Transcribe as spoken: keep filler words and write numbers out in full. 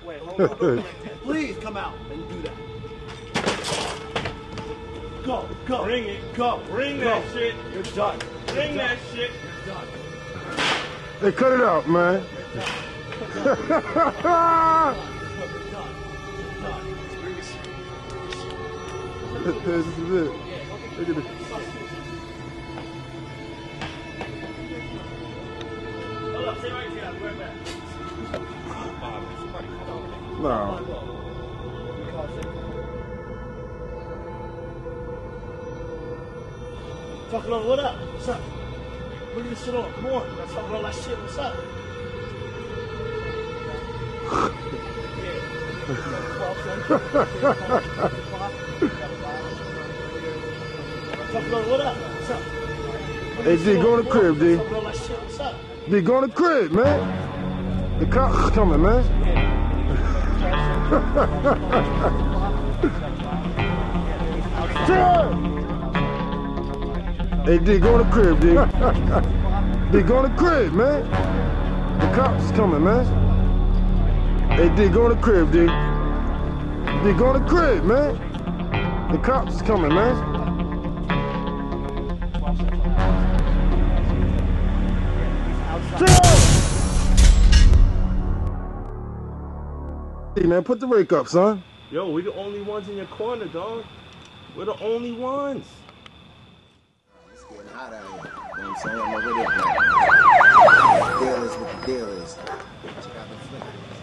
Wait, hold on. Please come out and do that. Go, go. Bring it. Go. Bring go. that shit. You're done. Bring You're that done. shit. You're done. Hey, cut it out, man. You're done. You're done. You're done. You're done. This is it. Look at this. Hold up, stay right here. I'll be right back. No. Talking on, what up? What's up? Bring this shit on. Come on. Let's talk all that shit. What's up? Talking on, what up? What's up? Hey, D, go in the crib, D. Talking all that shit. What's up? D, go in the crib, man. The cops coming, man. Hey, D, go in the crib, D. D, go in the crib, man. The cops coming, man. Hey, D, go in the crib, D. D, go in the crib, man. The cops coming, man. Hey, man, put the rake up, son. Yo, we the only ones in your corner, dog. We're the only ones. It's getting hot out here. You know what I'm saying? I'm over there. The deal is what the deal is. Check out the flick.